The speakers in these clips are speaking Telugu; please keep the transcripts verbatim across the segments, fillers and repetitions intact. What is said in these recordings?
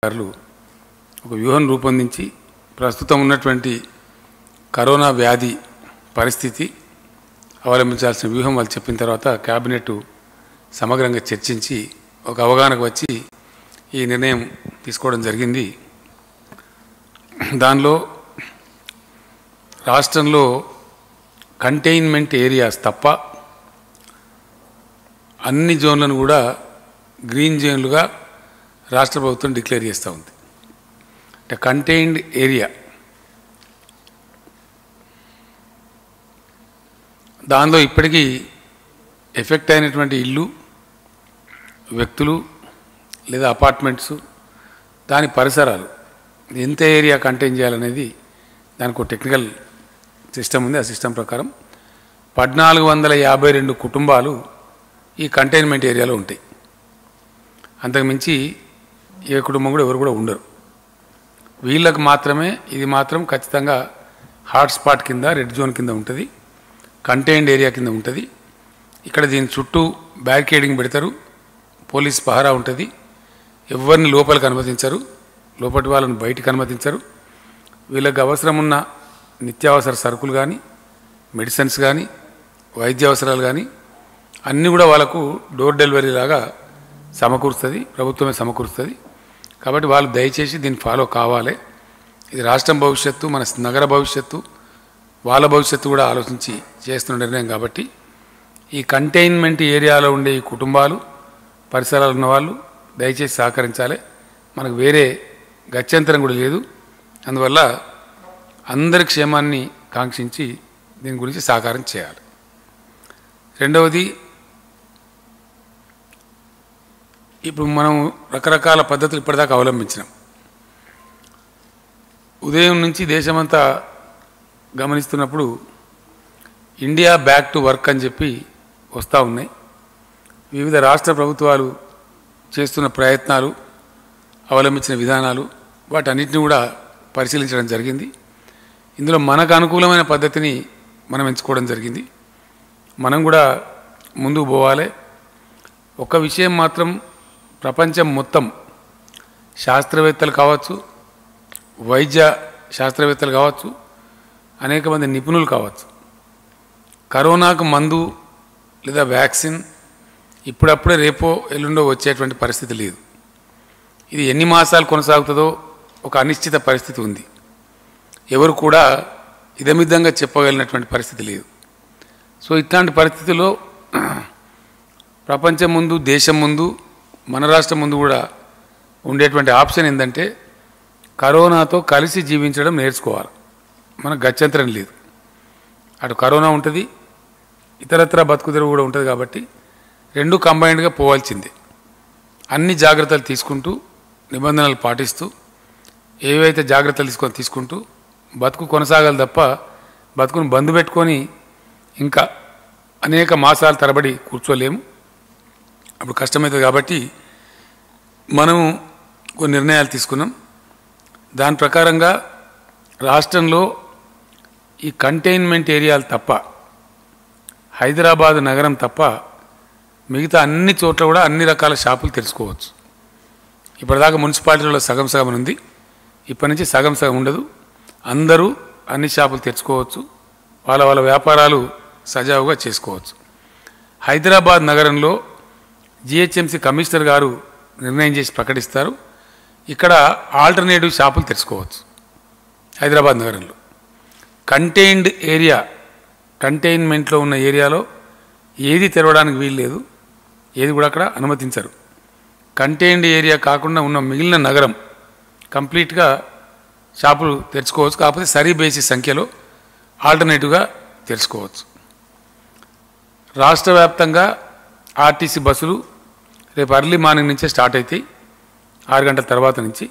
గారు ఒక వ్యూహం రూపొందించి ప్రస్తుతం ఉన్నటువంటి కరోనా వ్యాధి పరిస్థితి అవలంబించాల్సిన వ్యూహం వాళ్ళు చెప్పిన తర్వాత కేబినెట్ సమగ్రంగా చర్చించి ఒక అవగాహనకు వచ్చి ఈ నిర్ణయం తీసుకోవడం జరిగింది. దానిలో రాష్ట్రంలో కంటైన్మెంట్ ఏరియాస్ తప్ప అన్ని జోన్లను కూడా గ్రీన్ జోన్లుగా రాష్ట్ర ప్రభుత్వం డిక్లేర్ చేస్తూ ఉంది. అంటే కంటైన్డ్ ఏరియా దానిలో ఇప్పటికీ ఎఫెక్ట్ అయినటువంటి ఇల్లు, వ్యక్తులు లేదా అపార్ట్మెంట్స్, దాని పరిసరాలు ఎంత ఏరియా కంటైన్ చేయాలనేది దానికి ఒక టెక్నికల్ సిస్టమ్ ఉంది. ఆ సిస్టమ్ ప్రకారం పద్నాలుగు వందల యాభై రెండు కుటుంబాలు ఈ కంటైన్మెంట్ ఏరియాలో ఉంటాయి. అంతకుమించి ఏ కుటుంబం కూడా ఎవరు కూడా ఉండరు. వీళ్ళకు మాత్రమే ఇది మాత్రం ఖచ్చితంగా హాట్స్పాట్ కింద, రెడ్ జోన్ కింద ఉంటుంది, కంటైన్డ్ ఏరియా కింద ఉంటుంది. ఇక్కడ దీని చుట్టూ బ్యారికేడింగ్ పెడతారు, పోలీస్ పహరా ఉంటుంది, ఎవరిని లోపలికి అనుమతించరు, లోపటి వాళ్ళని బయటికి అనుమతించరు. వీళ్ళకి అవసరం ఉన్న నిత్యావసర సరుకులు కానీ, మెడిసిన్స్ కానీ, వైద్య అవసరాలు కానీ అన్నీ కూడా వాళ్ళకు డోర్ డెలివరీ లాగా సమకూరుస్తుంది, ప్రభుత్వమే సమకూరుస్తుంది. కాబట్టి వాళ్ళు దయచేసి దీన్ని ఫాలో కావాలి. ఇది రాష్ట్రం భవిష్యత్తు, మన నగర భవిష్యత్తు, వాళ్ళ భవిష్యత్తు కూడా ఆలోచించి చేస్తున్న నిర్ణయం. కాబట్టి ఈ కంటైన్మెంట్ ఏరియాలో ఉండే ఈ కుటుంబాలు, పరిసరాలు ఉన్నవాళ్ళు దయచేసి సహకరించాలి. మనకు వేరే గత్యంతరం కూడా లేదు. అందువల్ల అందరి క్షేమాన్ని కాంక్షించి దీని గురించి సహకారం చేయాలి. రెండవది, ఇప్పుడు మనం రకరకాల పద్ధతులు ఇప్పటిదాకా అవలంబించినాం. ఉదయం నుంచి దేశమంతా గమనిస్తున్నప్పుడు ఇండియా బ్యాక్ టు వర్క్ అని చెప్పి వస్తూ ఉన్నాయి. వివిధ రాష్ట్ర ప్రభుత్వాలు చేస్తున్న ప్రయత్నాలు, అవలంబించిన విధానాలు, వాటన్నిటిని కూడా పరిశీలించడం జరిగింది. ఇందులో మనకు అనుకూలమైన పద్ధతిని మనం ఎంచుకోవడం జరిగింది. మనం కూడా ముందుకు పోవాలి. ఒక విషయం మాత్రం, ప్రపంచం మొత్తం శాస్త్రవేత్తలు కావచ్చు, వైద్య శాస్త్రవేత్తలు కావచ్చు, అనేక మంది నిపుణులు కావచ్చు, కరోనాకు మందు లేదా వ్యాక్సిన్ ఇప్పుడప్పుడే రేపో ఎల్లుండో వచ్చేటువంటి పరిస్థితి లేదు. ఇది ఎన్ని మాసాలు కొనసాగుతుందో ఒక అనిశ్చిత పరిస్థితి ఉంది. ఎవరు కూడా ఇదమిద్దంగా చెప్పగలిగినటువంటి పరిస్థితి లేదు. సో ఇట్లాంటి పరిస్థితుల్లో ప్రపంచం ముందు, దేశం ముందు, మన రాష్ట్రం ముందు కూడా ఉండేటువంటి ఆప్షన్ ఏంటంటే కరోనాతో కలిసి జీవించడం నేర్చుకోవాలి. మనకు గత్యంతరం లేదు. అటు కరోనా ఉంటుంది, ఇతరత్ర బతుకుదెరువు కూడా ఉంటుంది. కాబట్టి రెండు కంబైన్డ్గా పోవాల్సిందే. అన్ని జాగ్రత్తలు తీసుకుంటూ, నిబంధనలు పాటిస్తూ, ఏవైతే జాగ్రత్తలు తీసుకొని తీసుకుంటూ బతుకు కొనసాగాలి తప్ప బతుకును బంద్ పెట్టుకొని ఇంకా అనేక మాసాల తరబడి కూర్చోలేము. అప్పుడు కష్టమవుతుంది. కాబట్టి మనం కొన్ని నిర్ణయాలు తీసుకున్నాం. దాని ప్రకారంగా రాష్ట్రంలో ఈ కంటైన్మెంట్ ఏరియాలు తప్ప, హైదరాబాద్ నగరం తప్ప మిగతా అన్ని చోట్ల కూడా అన్ని రకాల షాపులు తెరుచుకోవచ్చు. ఇప్పటిదాకా మున్సిపాలిటీలో సగం సగం ఉంది. ఇప్పటి నుంచి సగం సగం ఉండదు. అందరూ అన్ని షాపులు తెరుచుకోవచ్చు, వాళ్ళ వాళ్ళ వ్యాపారాలు సజావుగా చేసుకోవచ్చు. హైదరాబాద్ నగరంలో జిహెచ్ఎంసీ కమిషనర్ గారు నిర్ణయం చేసి ప్రకటిస్తారు. ఇక్కడ ఆల్టర్నేటివ్ షాపులు తెరుచుకోవచ్చు. హైదరాబాద్ నగరంలో కంటైన్డ్ ఏరియా, కంటైన్మెంట్లో ఉన్న ఏరియాలో ఏది తెరవడానికి వీలు లేదు, ఏది కూడా అక్కడ అనుమతించరు. కంటైన్డ్ ఏరియా కాకుండా ఉన్న మిగిలిన నగరం కంప్లీట్గా షాపులు తెరుచుకోవచ్చు. కాకపోతే సరీ బేసిస్ సంఖ్యలో ఆల్టర్నేటివ్గా తెరుచుకోవచ్చు. రాష్ట్ర వ్యాప్తంగా ఆర్టీసీ బస్సులు రేపు అర్లీ మార్నింగ్ నుంచే స్టార్ట్ అవుతాయి, ఆరు గంటల తర్వాత నుంచి.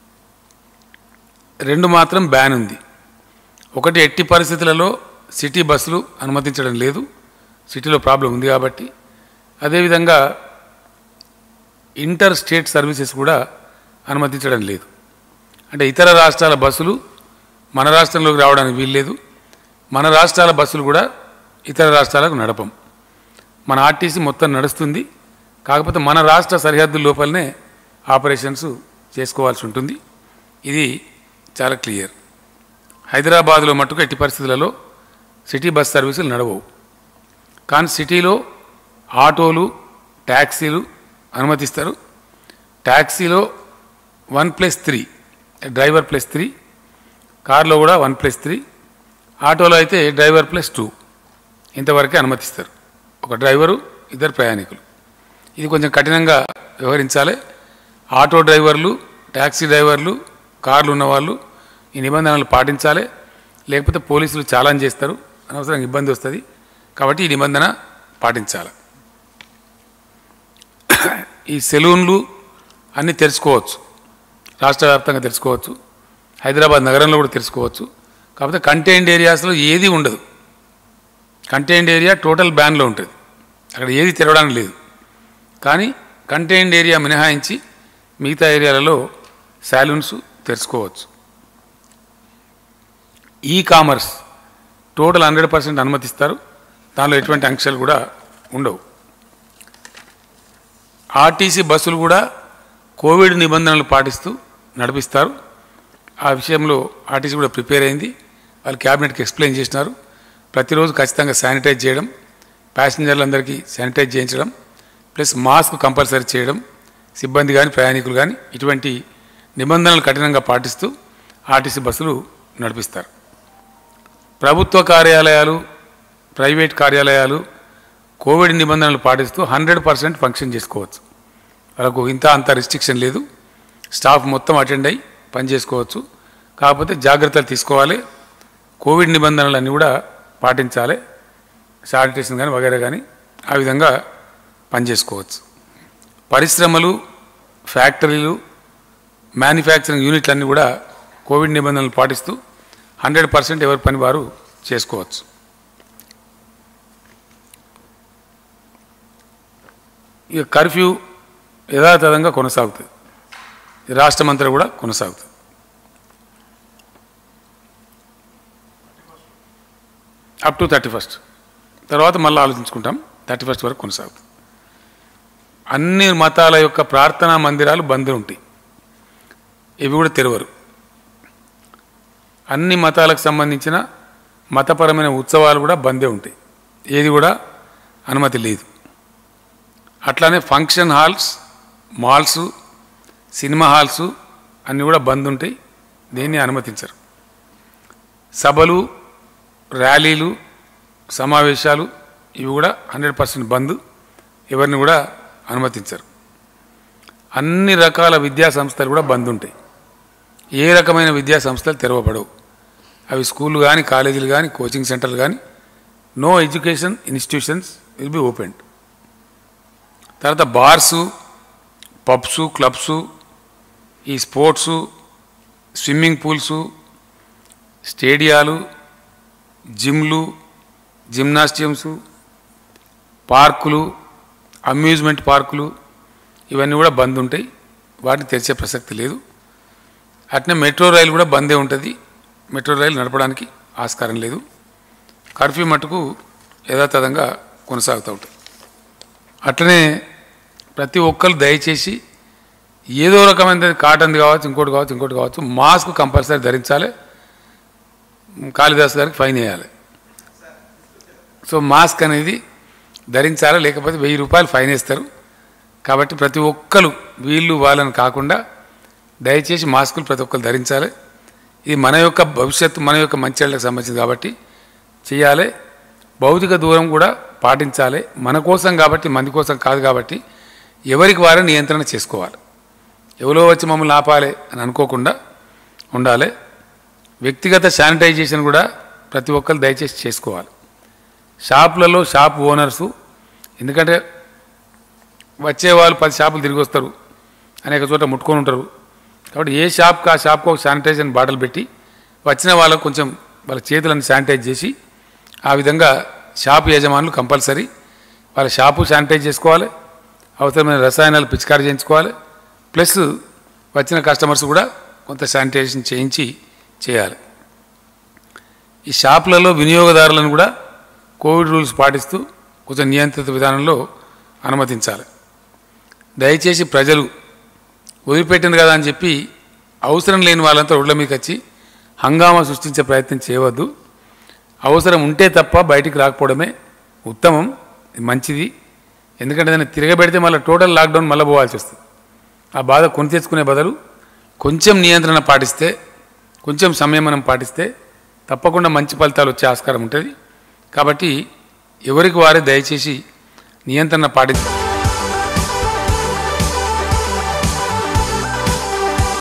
రెండు మాత్రం బ్యాన్ ఉంది. ఒకటి, ఎట్టి పరిస్థితులలో సిటీ బస్సులు అనుమతించడం లేదు, సిటీలో ప్రాబ్లం ఉంది కాబట్టి. అదేవిధంగా ఇంటర్ స్టేట్ సర్వీసెస్ కూడా అనుమతించడం లేదు. అంటే ఇతర రాష్ట్రాల బస్సులు మన రాష్ట్రంలోకి రావడానికి వీల్లేదు, మన రాష్ట్రాల బస్సులు కూడా ఇతర రాష్ట్రాలకు నడపం. మన ఆర్టీసీ మొత్తం నడుస్తుంది. కాకపోతే మన రాష్ట్ర సరిహద్దు లోపలనే ఆపరేషన్స్ చేసుకోవాల్సి ఉంటుంది. ఇది చాలా క్లియర్. హైదరాబాద్లో మట్టుకు ఎట్టి పరిస్థితులలో సిటీ బస్ సర్వీసులు నడవవు. కానీ సిటీలో ఆటోలు, ట్యాక్సీలు అనుమతిస్తారు. ట్యాక్సీలో one plus three driver plus three, కార్లో కూడా వన్ ప్లస్ త్రీ, ఆటోలో అయితే డ్రైవర్ ప్లస్ టూ, ఇంతవరకే అనుమతిస్తారు. ఒక డ్రైవరు, ఇద్దరు ప్రయాణికులు. ఇది కొంచెం కఠినంగా వ్యవహరించాలి. ఆటో డ్రైవర్లు, ట్యాక్సీ డ్రైవర్లు, కార్లు ఉన్నవాళ్ళు ఈ నిబంధనలు పాటించాలి. లేకపోతే పోలీసులు చాలాన్ చేస్తారు, అనవసరంగా ఇబ్బంది వస్తుంది. కాబట్టి ఈ నిబంధన పాటించాలి. ఈ సెలూన్లు అన్నీ తెరుచుకోవచ్చు, రాష్ట్ర వ్యాప్తంగా తెరుచుకోవచ్చు, హైదరాబాద్ నగరంలో కూడా తెరుచుకోవచ్చు. కాకపోతే కంటైన్డ్ ఏరియాస్లో ఏది ఉండదు. కంటైన్డ్ ఏరియా టోటల్ బ్యాన్లో ఉంటుంది, అక్కడ ఏది తెరవడానికి లేదు. కానీ కంటైన్డ్ ఏరియా మినహాయించి మిగతా ఏరియాలలో సాలూన్స్ తెరుచుకోవచ్చు. E commerce total hundred percent అనుమతిస్తారు, దానిలో ఎటువంటి ఆంక్షలు కూడా ఉండవు. ఆర్టీసీ బస్సులు కూడా కోవిడ్ నిబంధనలు పాటిస్తూ నడిపిస్తారు. ఆ విషయంలో ఆర్టీసీ కూడా ప్రిపేర్ అయింది. వాళ్ళు క్యాబినెట్కి ఎక్స్ప్లెయిన్ చేసినారు. ప్రతిరోజు ఖచ్చితంగా శానిటైజ్ చేయడం, ప్యాసింజర్లందరికీ శానిటైజ్ చేయించడం, ప్లస్ మాస్క్ కంపల్సరీ చేయడం, సిబ్బంది కానీ ప్రయాణికులు కానీ ఇటువంటి నిబంధనలు కఠినంగా పాటిస్తూ ఆర్టీసీ బస్సులు నడిపిస్తారు. ప్రభుత్వ కార్యాలయాలు, ప్రైవేట్ కార్యాలయాలు కోవిడ్ నిబంధనలు పాటిస్తూ హండ్రెడ్ పర్సెంట్ ఫంక్షన్ చేసుకోవచ్చు. వాళ్ళకు ఇంత అంత రిస్ట్రిక్షన్ లేదు. స్టాఫ్ మొత్తం అటెండ్ అయ్యి పని చేసుకోవచ్చు. కాకపోతే జాగ్రత్తలు తీసుకోవాలి. కోవిడ్ నిబంధనలన్నీ కూడా పాటించాలి. శానిటేషన్ కానీ వగైరా కానీ ఆ విధంగా పనిచేసుకోవచ్చు. పరిశ్రమలు, ఫ్యాక్టరీలు, మ్యానుఫ్యాక్చరింగ్ యూనిట్లన్నీ కూడా కోవిడ్ నిబంధనలు పాటిస్తూ హండ్రెడ్ పర్సెంట్ ఎవరి పని వారు చేసుకోవచ్చు. ఇక కర్ఫ్యూ యథాతథంగా కొనసాగుతుంది. రాష్ట్రమంతా కూడా కొనసాగుతుంది. అప్ టు థర్టీ ఫస్ట్ తర్వాత మళ్ళీ ఆలోచించుకుంటాం. థర్టీ ఫస్ట్ వరకు కొనసాగుతుంది. అన్ని మతాల యొక్క ప్రార్థనా మందిరాలు బంద్ ఉంటాయి, ఇవి కూడా తెరవరు. అన్ని మతాలకు సంబంధించిన మతపరమైన ఉత్సవాలు కూడా బందే ఉంటాయి, ఏది కూడా అనుమతి లేదు. అట్లానే function halls, malls, cinema halls అన్నీ కూడా బంద్ ఉంటాయి, దేన్ని అనుమతించరు. సభలు, ర్యాలీలు, సమావేశాలు ఇవి కూడా హండ్రెడ్ పర్సెంట్ బంద్, ఎవరిని కూడా అనుమతించరు. అన్ని రకాల విద్యా సంస్థలు కూడా బంద్ ఉంటాయి. ఏ రకమైన విద్యా సంస్థలు తెరవబడవు. అవి స్కూళ్ళు కానీ, కాలేజీలు కానీ, కోచింగ్ సెంటర్లు కానీ, no education institutions will be opened. తర్వాత బార్సు, పబ్సు, క్లబ్సు, ఈ స్పోర్ట్సు, స్విమ్మింగ్ పూల్సు, స్టేడియాలు, జిమ్లు, జిమ్నాస్టియమ్సు, పార్కులు, అమ్యూజ్మెంట్ పార్కులు ఇవన్నీ కూడా బంద్ ఉంటాయి, వాటిని తెరిచే ప్రసక్తి లేదు. అట్నే మెట్రో రైలు కూడా బందే ఉంటుంది, మెట్రో రైలు నడపడానికి ఆస్కారం లేదు. కర్ఫ్యూ మట్టుకు యథాతథంగా కొనసాగుతూ ఉంటుంది. అట్లనే ప్రతి ఒక్కరు దయచేసి ఏదో రకమైన కాటన్ది కావచ్చు, ఇంకోటి కావచ్చు, ఇంకోటి కావచ్చు, మాస్క్ కంపల్సరీ ధరించాలి. కాళిదాస్ గారికి ఫైన్ వేయాలి. సో మాస్క్ అనేది ధరించాలి, లేకపోతే వెయ్యి రూపాయలు ఫైన్ వేస్తారు. కాబట్టి ప్రతి ఒక్కరు వీళ్ళు వాళ్ళని కాకుండా దయచేసి మాస్కులు ప్రతి ఒక్కరు ధరించాలి. ఇది మన యొక్క భవిష్యత్తు, మన యొక్క మంచిళ్ళకి సంబంధించింది కాబట్టి చేయాలి. భౌతిక దూరం కూడా పాటించాలి. మన కోసం కాబట్టి, మంది కోసం కాదు కాబట్టి ఎవరికి వారే నియంత్రణ చేసుకోవాలి. ఎవరో వచ్చి మమ్మల్ని ఆపాలి అని అనుకోకుండా ఉండాలి. వ్యక్తిగత శానిటైజేషన్ కూడా ప్రతి ఒక్కరు దయచేసి చేసుకోవాలి. షాపులలో షాప్ ఓనర్సు, ఎందుకంటే వచ్చేవాళ్ళు పది షాపులు తిరిగి వస్తారు, అనేక చోట ముట్టుకొని ఉంటారు. కాబట్టి ఏ షాప్కి ఆ షాప్కి ఒక శానిటైజేషన్ బాటిల్ పెట్టి వచ్చిన వాళ్ళకు కొంచెం వాళ్ళ చేతులను శానిటైజ్ చేసి, ఆ విధంగా షాపు యజమానులు కంపల్సరీ వాళ్ళ షాపు శానిటైజ్ చేసుకోవాలి. అవసరమైన రసాయనాలు పిచికారీ చేయించుకోవాలి. ప్లస్ వచ్చిన కస్టమర్స్ కూడా కొంత శానిటైజేషన్ చేయించి చేయాలి. ఈ షాపులలో వినియోగదారులను కూడా కోవిడ్ రూల్స్ పాటిస్తూ కొంచెం నియంత్రిత విధానంలో అనుమతించాలి. దయచేసి ప్రజలు వదిలిపెట్టింది కదా అని చెప్పి అవసరం లేని వాళ్ళంతా రోడ్ల మీదకి వచ్చి హంగామా సృష్టించే ప్రయత్నం చేయవద్దు. అవసరం ఉంటే తప్ప బయటికి రాకపోవడమే ఉత్తమం, మంచిది. ఎందుకంటే దాన్ని తిరగబెడితే మళ్ళీ టోటల్ లాక్డౌన్ మళ్ళీ పోవాల్సి వస్తుంది. ఆ బాధ కొని తెచ్చుకునే బదులు కొంచెం నియంత్రణ పాటిస్తే, కొంచెం సంయమనం పాటిస్తే తప్పకుండా మంచి ఫలితాలు వచ్చే ఆస్కారం ఉంటుంది. కాబట్టి ఎవరికి వారే దయచేసి నియంత్రణ పాటి